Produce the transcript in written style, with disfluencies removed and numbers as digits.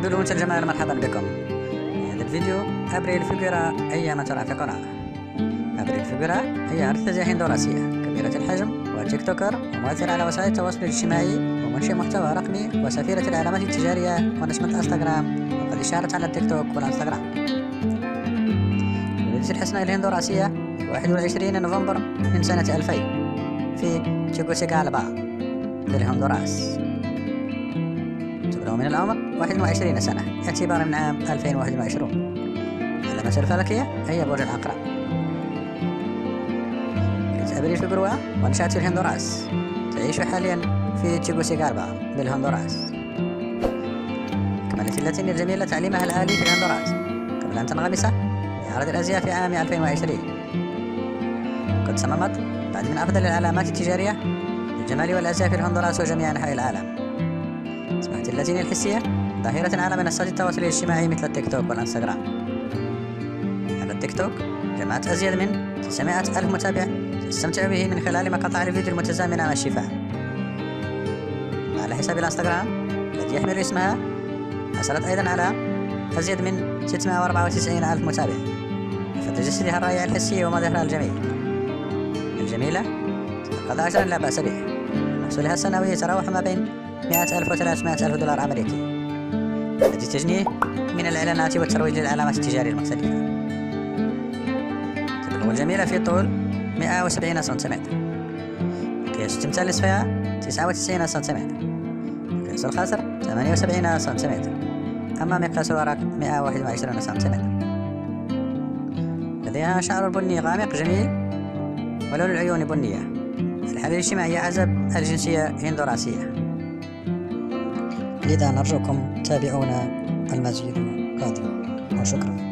بلونس الجمال، مرحبا بكم. في هذا الفيديو أبريل فيغورا أيام ترى في قراءة. أبريل فيغورا هي أرتدية هندوراسية كبيرة الحجم وتيك توكر ومؤثرة على وسائل التواصل الاجتماعي ومنشئ محتوى رقمي وسفيرة العلامات التجارية ونجمة انستغرام، وقد اشتهرت على التيك توك والانستغرام. ولدت الحسنة الهندوراسية 21 نوفمبر من سنة 2000 في تيغوسيغالبا بالهندوراس. تبلغ من العمر 21 سنة اعتبارا من عام 2021. علامة الفلكية هي برج العقرب. ولدت أبريل فيغورا ونشأت في الهندوراس، تعيش حاليا في تيغوسيغالبا بالهندوراس. كملت اللاتينية الجميلة تعليمها العالي في الهندوراس قبل أن تنغمس في عرض الأزياء في عام 2020. قد صممت بعد من أفضل العلامات التجارية للجمال والأزياء في الهندوراس وجميع أنحاء العالم. أصبحت اللاتينية الحسية ظاهرة على منصات التواصل الاجتماعي مثل التيك توك والانستغرام. على التيك توك جمعت أزيد من 900 ألف متابع تستمتع به من خلال مقاطع الفيديو المتزامنة مع الشفاء. على حساب الانستغرام الذي يحمل اسمها حصلت أيضا على أزيد من 694 ألف متابع فتجسدها الرائع الحسي ومظهرها الجميلة قد أجرا لا بأس به. محصولها السنوي يتراوح ما بين 100 ألف و 300 ألف دولار أمريكي، التي تجنيه من الإعلانات والترويج للعلامات التجارية المختلفة. تبلغ الجميلة في طول 170 سنتيمتر، قياس التمثال نصفها 99 سنتيمتر، قياس الخصر 78 سنتيمتر، أما مقياس الورق 121 سنتيمتر. لديها شعر بني غامق جميل ولون العيون بنية. الحالة الاجتماعية عزب، الجنسية هندوراسية. لذا نرجوكم تابعونا المزيد قادما، وشكرا.